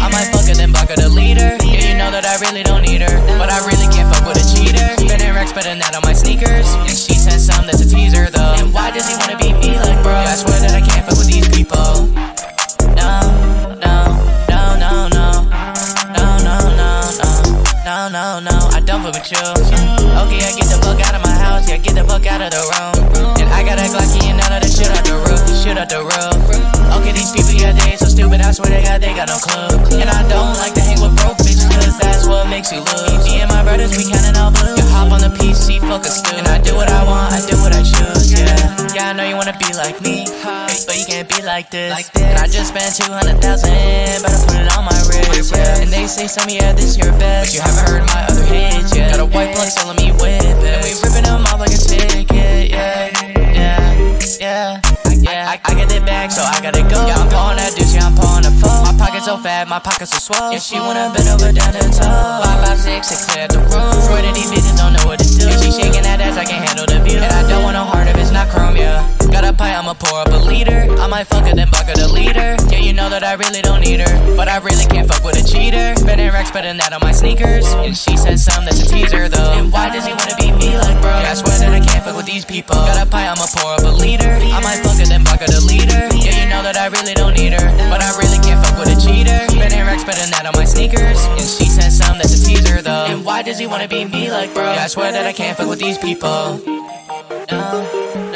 I might fuck her, then block her, delete her. Yeah, you know that I really don't need her, but I really can't fuck with a cheater. Spending racks, spending that on my sneakers, and she said some that's a teaser though. And why does he wanna be me like bro? Yeah, I swear that I can't fuck with these people. No, no, no, no, no, no, no, no, no, no, no, I don't fuck with you. Okay, I get the fuck out of my house, yeah, get the fuck out of the room. And I got a Glocky and none of the shit out the roof, shit out the roof. Okay, these people, yeah, they ain't so stupid, I swear they got no clue. And I don't like to hang with broke bitches, cause that's what makes you lose. Me and my brothers, we counting all blue. You hop on the PC, fuck a stew. And I do what I want, I do what I choose, yeah. Yeah, I know you wanna be like me, but you can't be like this. And I just spent 200,000, better put it on my wrist, yeah. And they say some, yeah, this your best, but you haven't heard my other hits, yeah. Got a white plug selling me whip, and we ripping them off like a ticket, yeah, yeah, yeah. I get it back, so I gotta go. Yeah, I'm pulling that deuce, yeah, I'm pulling the phone. My pocket's so fat, my pockets so swole. Yeah, she wanna bend over down to the toe. 5, 5, 6, to clear the room. Swear that these bitches don't know what to do. Yeah, she shaking that ass, I can't handle the view. And I don't want no heart if it's not chrome, yeah. Got a pint, I'ma pour up a liter. I might fuck her, then block her, delete her. Yeah, you know that I really don't need her, but I really can't fuck with a cheater. Spending racks, spending that on my sneakers, and she said some that's a teaser though. And why does he wanna be me like bro? Yeah, I swear that I can't fuck with these people. Got a pint, I'ma pour up a liter. I might fuck her, then block her, delete her. Yeah, you know that I really don't need her, but I really can't fuck with a cheater. Spending racks, spending that on my sneakers, and she said some that's a teaser though. And why does he wanna be me like bro? Yeah, I swear that I can't fuck with these people. No.